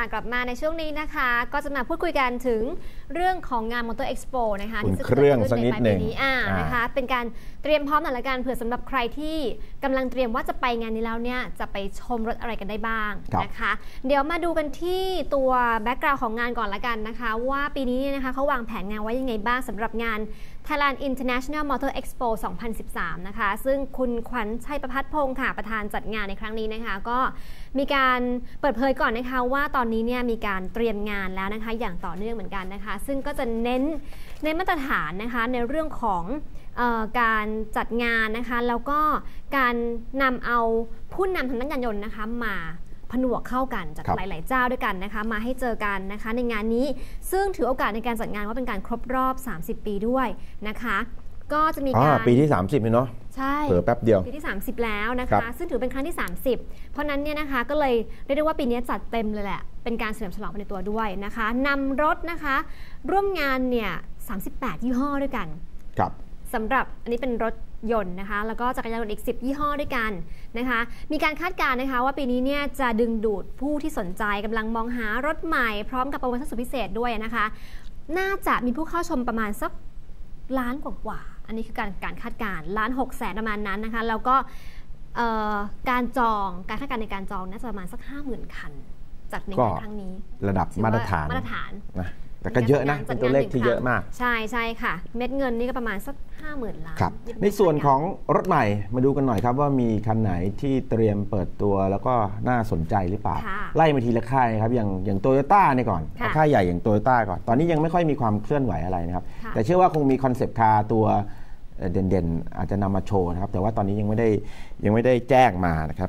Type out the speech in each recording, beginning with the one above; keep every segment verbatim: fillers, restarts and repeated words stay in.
กลับมาในช่วงนี้นะคะก็จะมาพูดคุยกันถึงเรื่องของงาน Motor Expo นะคะที่จะเกิดขึ้นในปลายปีนี้นะคะเป็นการเตรียมพร้อมหน่อยละกันเผื่อสำหรับใครที่กำลังเตรียมว่าจะไปงานนี้แล้วเนี่ยจะไปชมรถอะไรกันได้บ้างนะคะเดี๋ยวมาดูกันที่ตัวแบ็กกราวด์ของงานก่อนละกันนะคะว่าปีนี้นะคะเขาวางแผนงานไว้ยังไงบ้างสำหรับงาน Thailand International Motor Expo สองพันสิบสาม นะคะซึ่งคุณขวัญชัยประภัสพงศ์ค่ะประธานจัดงานในครั้งนี้นะคะก็มีการเปิดเผยก่อนนะคะว่าตอนนี้เนี่ยมีการเตรียมงานแล้วนะคะอย่างต่อเนื่องเหมือนกันนะคะซึ่งก็จะเน้นในมาตรฐานนะคะในเรื่องของเอ่อการจัดงานนะคะแล้วก็การนำเอาผู้นำทางด้านยานยนต์นะคะมาผนวกเข้ากันจากหลายๆเจ้าด้วยกันนะคะมาให้เจอกันนะคะในงานนี้ซึ่งถือโอกาสในการจัดงานว่าเป็นการครบรอบสามสิบปีด้วยนะคะก็จะมีการปีที่สามสิบเลยเนาะใช่เผลอแป๊บเดียวปีที่สามสิบแล้วนะคะซึ่งถือเป็นครั้งที่สามสิบเพราะนั้นเนี่ยนะคะก็เลยเรียกได้ว่าปีนี้จัดเต็มเลยแหละเป็นการเฉลิมฉลองในตัวด้วยนะคะนำรถนะคะร่วมงานเนี่ยสามสิบแปดยี่ห้อด้วยกันครับสำหรับอันนี้เป็นรถยนต์นะคะแล้วก็จักรยานยนต์อีกสิบยี่ห้อด้วยกันนะคะมีการคาดการณ์นะคะว่าปีนี้เนี่ยจะดึงดูดผู้ที่สนใจกำลังมองหารถใหม่พร้อมกับโปรโมชั่นสุดพิเศษด้วยนะคะน่าจะมีผู้เข้าชมประมาณสักล้านกว่าๆอันนี้คือการการคาดการณ์ล้านหกแสนประมาณนั้นนะคะแล้วก็การจองการคาดการณ์ในการจองน่าจะประมาณสัก ห้าหมื่น คันจากในงานครั้งนี้ระดับมาตรฐานมาตรฐานนะแต่ก็เยอะนะเป็นตัวเลขที่เยอะมากใช่ใช่ค่ะเม็ดเงินนี่ก็ประมาณสัก ห้าหมื่น ล้านครับในส่วนของรถใหม่มาดูกันหน่อยครับว่ามีคันไหนที่เตรียมเปิดตัวแล้วก็น่าสนใจหรือเปล่าไล่มาทีละค่ายครับอย่างอย่างโตโยต้าเนี่ยก่อนค่ายใหญ่อย่างโตโยต้าก่อนตอนนี้ยังไม่ค่อยมีความเคลื่อนไหวอะไรนะครับแต่เชื่อว่าคงมีคอนเซปต์คาร์ตัวเด่นๆอาจจะนำมาโชว์นะครับแต่ว่าตอนนี้ยังไม่ได้ยังไม่ได้แจ้งมานะครับ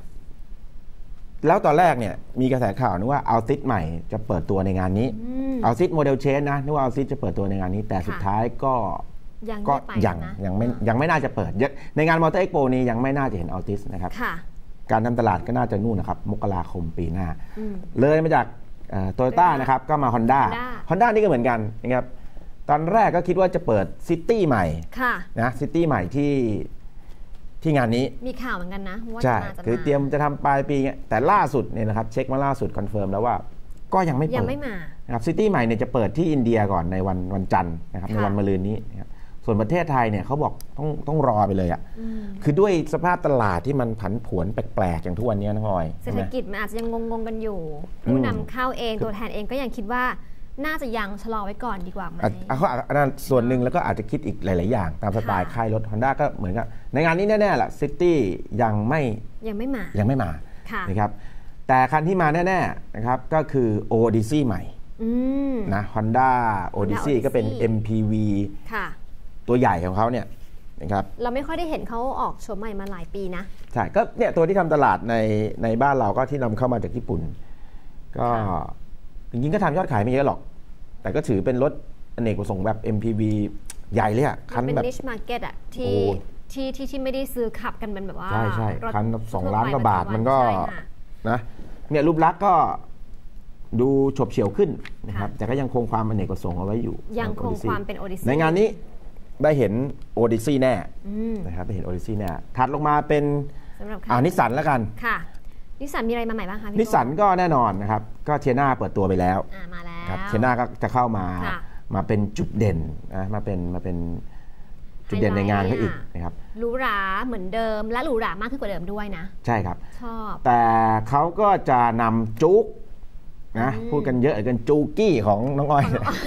แล้วตอนแรกเนี่ยมีกระแสข่าวนึกว่าอัลติสใหม่จะเปิดตัวในงานนี้อัลติสโมเดลเชนนะนึกว่าอัลติสจะเปิดตัวในงานนี้แต่สุดท้ายก็ก็ยังยังไม่ยังไม่น่าจะเปิดในงานมอเตอร์เอ็กโปนี้ยังไม่น่าจะเห็นอัลติสนะครับการทำตลาดก็น่าจะนู่นนะครับมกราคมปีหน้าเลยมาจากโตโยต้านะครับก็มา Honda Honda นี่ก็เหมือนกันนะครับตอนแรกก็คิดว่าจะเปิดซิตี้ใหม่นะซิตี้ใหม่ที่ที่งานนี้มีข่าวเหมือนกันนะว่าใช่คือเตรียมจะทำปลายปีแต่ล่าสุดเนี่ยนะครับเช็คมาล่าสุดคอนเฟิร์มแล้วว่าก็ยังไม่เปิดยังไม่มานะครับซิตี้ใหม่เนี่ยจะเปิดที่อินเดียก่อนในวันวันจันทร์นะครับในวันมะรืนนี้นะครับส่วนประเทศไทยเนี่ยเขาบอกต้องต้องรอไปเลยอ่ะคือด้วยสภาพตลาดที่มันผันผวนแปลกๆอย่างทุกวันนี้นะพลอยเศรษฐกิจมันอาจจะยังงงๆกันอยู่ผู้นำเข้าเองตัวแทนเองก็ยังคิดว่าน่าจะยังชะลอไว้ก่อนดีกว่าไหมเขาอันนั้นส่วนหนึ่งแล้วก็อาจจะคิดอีกหลายๆอย่างตามสไตล์ค่ายรถ Honda ก็เหมือนกับในงานนี้แน่ๆแหละซิตี้ยังไม่ยังไม่มายังไม่มานะครับแต่คันที่มาแน่ๆนะครับก็คือ Odyssey ใหม่นะ Honda Odyssey ก็เป็น เอ็ม พี วี ตัวใหญ่ของเขาเนี่ยนะครับเราไม่ค่อยได้เห็นเขาออกโฉมใหม่มาหลายปีนะใช่ก็เนี่ยตัวที่ทำตลาดในในบ้านเราก็ที่นำเข้ามาจากญี่ปุ่นก็จริงๆก็ทำยอดขายไม่เยอะหรอกแต่ก็ถือเป็นรถอเนกประสงค์แบบ เอ็ม พี วี ใหญ่เลยอ่ะคันแบบเป็น niche market อ่ะที่ที่ที่ที่ไม่ได้ซื้อขับกันเป็นแบบว่าใช่ใช่คันสองล้านกว่าบาทมันก็นะเนี่ยรูปลักษณ์ก็ดูฉบเฉี่ยวขึ้นนะครับแต่ก็ยังคงความอเนกประสงค์เอาไว้อยู่ยังคงความเป็น Odyssey ในงานนี้ได้เห็น Odyssey แน่นะครับได้เห็น Odyssey แน่ถัดลงมาเป็นอ่านิสสันแล้วกันค่ะนิสสันมีอะไรมาใหม่บ้างคะนิสสันก็แน่นอนนะครับก็เทียน่าเปิดตัวไปแล้วมาแล้วครับเทียน่าก็จะเข้ามามาเป็นจุดเด่นนะมาเป็นมาเป็นจุดเด่นในงานเขาอีกนะครับหรูหราเหมือนเดิมและหรูหรามากขึ้นกว่าเดิมด้วยนะใช่ครับชอบแต่เขาก็จะนำจุ๊กนะพูดกันเยอะกันจูกี้ของน้องอ้อย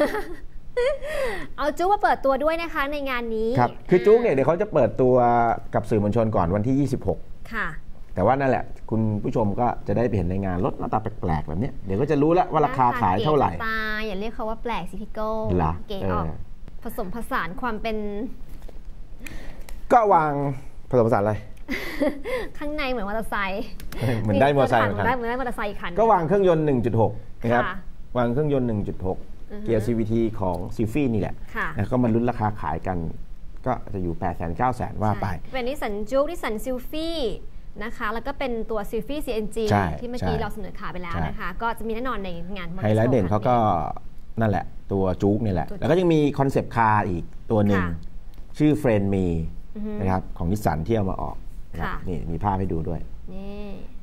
เอาจุ๊กมาเปิดตัวด้วยนะคะในงานนี้ครับคือจุ๊กเนี่ยเดี๋ยวเขาจะเปิดตัวกับสื่อมวลชนก่อนวันที่ยี่สิบหกค่ะแต่ว่านั่นแหละคุณผู้ชมก็จะได้ไปเห็นในงานรถหน้าตาแปลกๆแบบนี้เดี๋ยวก็จะรู้แล้วว่าราคาขายเท่าไหร่ตาอย่าเรียกเขาว่าแปลกสิพี่โก้เก๋ออกผสมผสานความเป็นก็วางผสมผสานอะไรข้างในเหมือนมอเตอร์ไซค์เหมือนได้มอเตอร์ไซค์เหมือนได้เหมือนได้มอเตอร์ไซค์คันก็วางเครื่องยนต์ หนึ่งจุดหก นะครับวางเครื่องยนต์ หนึ่งจุดหก เกียร์ ซี วี ที ของซิลฟี่นี่แหละแล้วก็มันลุ้นราคาขายกันก็จะอยู่ แปดแสน เก้าแสน ว่าไปเป็นนิสสันจู๊กนิสสันซิลฟี่นะคะแล้วก็เป็นตัว ซี ฟี ซี เอ็น จี ที่เมื่อกี้เราเสนอข่าวไปแล้วนะคะก็จะมีแน่นอนในงานไฮไลท์เด่นเขาก็นั่นแหละตัวจู๊กนี่แหละแล้วก็ยังมีคอนเซปต์คาร์อีกตัวหนึ่งชื่อเฟรนด์มีนะครับของนิสสันที่เอามาออกนี่มีภาพให้ดูด้วยนี่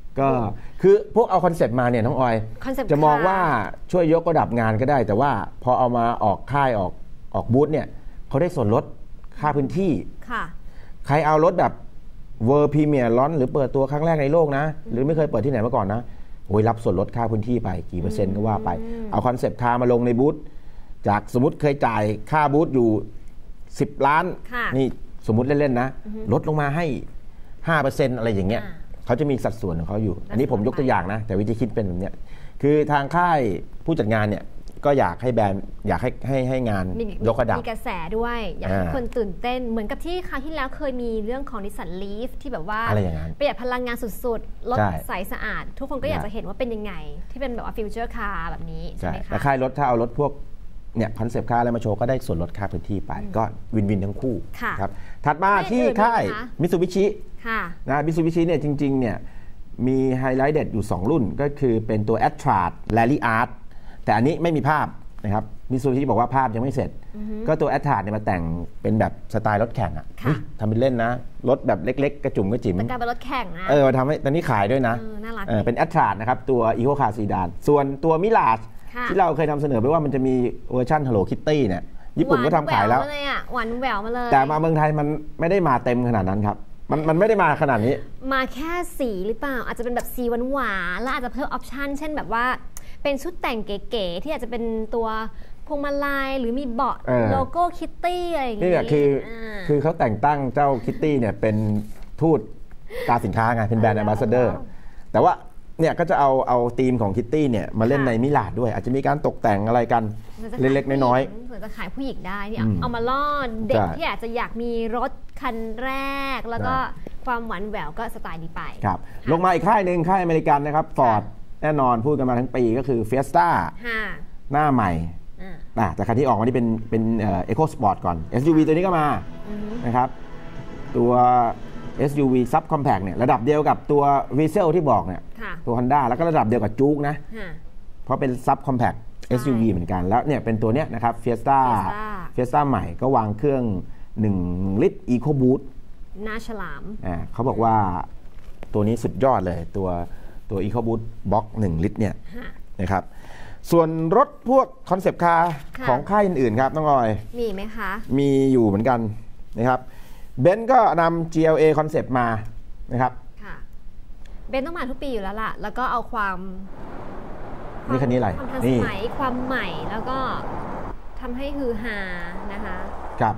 ก็คือพวกเอาคอนเซปต์มาเนี่ยน้องออยจะมองว่าช่วยยกระดับงานก็ได้แต่ว่าพอเอามาออกค่ายออกออกบูธเนี่ยเขาได้ส่วนลดค่าพื้นที่ใครเอารถแบบเวอร์พรีเมียร์ลอนหรือเปิดตัวครั้งแรกในโลกนะหรือไม่เคยเปิดที่ไหนมาก่อนนะโอ้ยรับส่วนลดค่าพื้นที่ไปกี่เปอร์เซ็นต์ก็ว่าไปเอาคอนเซปต์คาร์มาลงในบูธจากสมมติเคยจ่ายค่าบูธอยู่สิบล้านนี่สมมติเล่นๆนะลดลงมาให้ ห้าเปอร์เซ็นต์ อะไรอย่างเงี้ยเขาจะมีสัดส่วนของเขาอยู่อันนี้ผมยกตัวอย่างนะแต่วิธีคิดเป็นแบบนี้คือทางค่ายผู้จัดงานเนี่ยก็อยากให้แบรนด์อยากให้ให้ให้งานยกระดับมีกระแสด้วยอยากให้คนตื่นเต้นเหมือนกับที่คราวที่แล้วเคยมีเรื่องของ Nissan Leaf ที่แบบว่าประหยัดพลังงานสุดๆรถใสสะอาดทุกคนก็อยากจะเห็นว่าเป็นยังไงที่เป็นแบบว่าฟิวเจอร์คาร์แบบนี้ใช่ไหมคะแต่ค่ายรถถ้าเอารถพวกเนี่ยคอนเซปต์คาร์อะไรมาโชว์ก็ได้ส่วนลดค่าพื้นที่ไปก็วินวินทั้งคู่ครับถัดมาที่ค่ายมิตซูบิชินะมิตซูบิชิเนี่ยจริงๆเนี่ยมีไฮไลท์เด็ดอยู่สองรุ่นก็คือเป็นตัว a t r a s Rally Art แต่อันนี้ไม่มีภาพนะครับมิตซูบิชิบอกว่าภาพยังไม่เสร็จก็ตัว a t r a s เนี่ยมาแต่งเป็นแบบสไตล์รถแข่งอ่ะทำเป็นเล่นนะรถแบบเล็กๆกระจุ่มกระจิ๋มเป็นการเป็นรถแข่งนะเออทำให้ตอนนี้ขายด้วยนะเป็น a t r a s นะครับตัว Eco Car Sedan ส่วนตัว Mirage ที่เราเคยนำเสนอไปว่ามันจะมีเวอร์ชัน Hello Kitty เนี่ยญี่ปุ่นก็ทำขายแล้วหวานแหววมาเลยแต่มาเมืองไทยมันไม่ได้มาเต็มขนาดนั้นครับมันมันไม่ได้มาขนาดนี้มาแค่สีหรือเปล่าอาจจะเป็นแบบสีหวานๆแล้วอาจจะเพิ่มออปชันเช่นแบบว่าเป็นชุดแต่งเก๋ๆที่อาจจะเป็นตัวพวงมาลัยหรือมีเบาะโลโก้คิตตี้อะไรอย่างเงี้ยนี่คือคือเขาแต่งตั้งเจ้าคิตตี้เนี่ยเป็นทูตตราสินค้าไงเป็นแบรนด์แอมบาสเดอร์แต่ว่าเนี่ยก็จะเอาเอาธีมของคิตตี้เนี่ยมาเล่นในมิลาดด้วยอาจจะมีการตกแต่งอะไรกันเล็กๆน้อยๆเผื่อจะขายผู้หญิงได้ที่เอามาล่อเด็กที่อาจจะอยากมีรถคันแรกแล้วก็ความหวานแหววก็สไตล์นี้ไปครับลงมาอีกค่ายหนึ่งค่ายอเมริกันนะครับฟอร์ดแน่นอนพูดกันมาทั้งปีก็คือเฟียสต้าหน้าใหม่แต่คันที่ออกมานี่เป็นเป็นเอ่อ Eco Sport ก่อน เอส ยู วี ตัวนี้ก็มานะครับตัว เอส ยู วี Sub Compact เนี่ยระดับเดียวกับตัว วี เซล ที่บอกเนี่ยตัว Honda แล้วก็ระดับเดียวกับจู๊กนะเพราะเป็น Sub Compact เอส ยู วี เหมือนกันแล้วเนี่ยเป็นตัวเนี้ยนะครับ Fiesta Fiesta ใหม่ก็วางเครื่องหนึ่งลิตร Eco Boost หน้าฉลามอ่าเขาบอกว่าตัวนี้สุดยอดเลยตัวตัว Eco Boost Box หนึ่งลิตรเนี่ยนะครับส่วนรถพวกคอนเซปต์คาร์ของค่ายอื่นๆครับน้องออยมีไหมคะมีอยู่เหมือนกันนะครับเบนซ์ก็นำ จี แอล เอ คอนเซปต์มานะครับค่ะเบนซ์ต้องมาทุกปีอยู่แล้วล่ะแล้วก็เอาความนี่คันนี้อะไรความทันสมัยความใหม่แล้วก็ทำให้ฮือฮานะคะครับ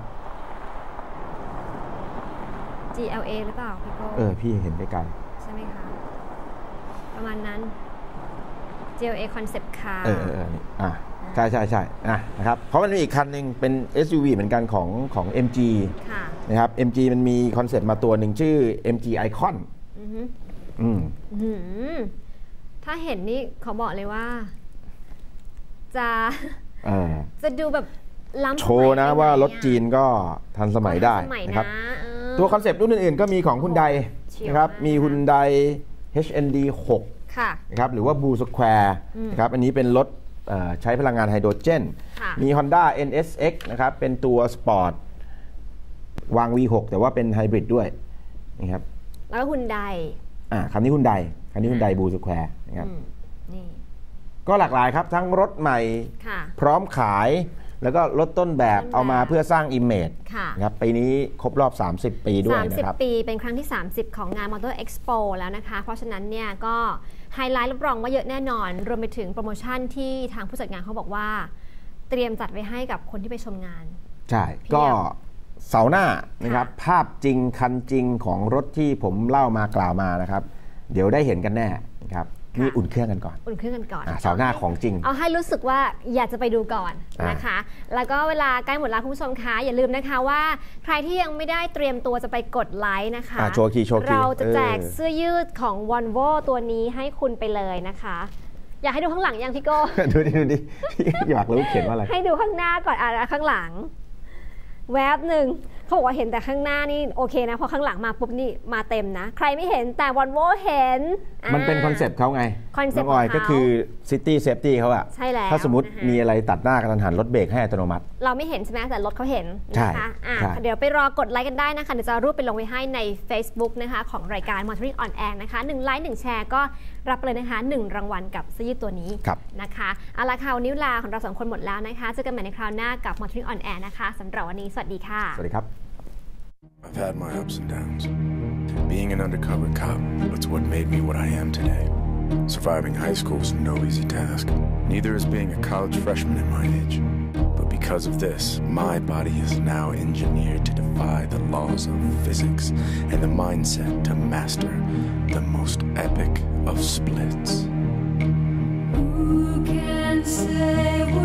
จี แอล เอ หรือเปล่าพี่โก้เออพี่เห็นด้วยกันใช่ไหมคะประมาณนั้น จี แอล เอ Concept Car เออเอออ่ะใช่ใช่ใช่อ่ะนะครับเพราะมันมีอีกคันหนึ่งเป็น เอส ยู วี เหมือนกันของของ เอ็ม จี นะครับ เอ็ม จี มันมีคอนเซ็ปต์มาตัวหนึ่งชื่อ เอ็ม จี Icon อืมถ้าเห็นนี่ขอบอกเลยว่าจะจะดูแบบล้ำโชว์นะว่ารถจีนก็ทันสมัยได้นะครับตัวคอนเซ็ปต์รุ่นอื่นๆก็มีของฮุนไดนะครับมีฮุนได เอช เอ็น ดี หกนะครับหรือว่า Blue Square นะครับอันนี้เป็นรถใช้พลังงานไฮโดรเจนมี Honda เอ็น เอส เอ็กซ์ นะครับเป็นตัวสปอร์ตวาง วี หก แต่ว่าเป็นไฮบริดด้วยนะครับแล้วก็ฮุนไดอ่าคันนี้ฮุนไดคันนี้ฮุนได Blue Square นะครับนี่ก็หลากหลายครับทั้งรถใหม่พร้อมขายแล้วก็รถต้นแบบเอามาเพื่อสร้างอิมเมจนะครับปีนี้ครบรอบสามสิบปีด้วยนะครับสามสิบปีเป็นครั้งที่สามสิบของงาน Motor Expo แล้วนะคะเพราะฉะนั้นเนี่ยก็ไฮไลท์รับรองว่าเยอะแน่นอนรวมไปถึงโปรโมชั่นที่ทางผู้จัดงานเขาบอกว่าเตรียมจัดไว้ให้กับคนที่ไปชมงานใช่ก็เสาร์หน้านะครับภาพจริงคันจริงของรถที่ผมเล่ามากล่าวมานะครับเดี๋ยวได้เห็นกันแน่นะครับนี่อุ่นเครื่องกันก่อนอุ่นเครื่องกันก่อนเสาร์หน้าของจริงเอาให้รู้สึกว่าอยากจะไปดูก่อนนะคะแล้วก็เวลาใกล้หมดแล้วคุณผู้ชมคะอย่าลืมนะคะว่าใครที่ยังไม่ได้เตรียมตัวจะไปกดไลค์นะคะโชว์คีโชว์คีเราจะแจกเสื้อยืดของ Volvo ตัวนี้ให้คุณไปเลยนะคะอยากให้ดูข้างหลังยังพี่โก้ดูดิดูดิอยากรู้เขียนว่าอะไรให้ดูข้างหน้าก่อนอ่ะข้างหลังแวบหนึ่งเขาบอกว่าเห็นแต่ข้างหน้านี่โอเคนะพอข้างหลังมาปุ๊บนี่มาเต็มนะใครไม่เห็นแต่ Volvo เห็นมันเป็นคอนเซปต์เขาไงคอนเซปต์ของเขาก็คือ City Safety เขาอะใช่แล้วถ้าสมมติมีอะไรตัดหน้ากระทันหันรถเบรกให้อัตโนมัติเราไม่เห็นใช่ไหมแต่รถเขาเห็นนะคะะเดี๋ยวไปรอกดไลค์กันได้นะคะเดี๋ยวจะรูปไปลงไว้ให้ใน Facebook นะคะของรายการ Motoring on Air นะคะหนึ่งไลค์หนึ่งแชร์ก็รับเลยนะคะหนึ่งรางวัลกับเสื้อยืดตัวนี้นะคะเอาละค่ะวันนี้เวลาของเราสองคนหมดแล้วนะคะเจอกันใหม่ในคราวหน้ากับ Motoring on Air นะคะสำหรับวันนี้สวัสดีค่ะสวัสดีครับ I've had my ups and downs. Being an undercover cop, that's what made me what I am today. Surviving high school was no easy task. Neither is being a college freshman at my age. But because of this, my body is now engineered to defy the laws of physics and the mindset to master the most epic of splits. Who can say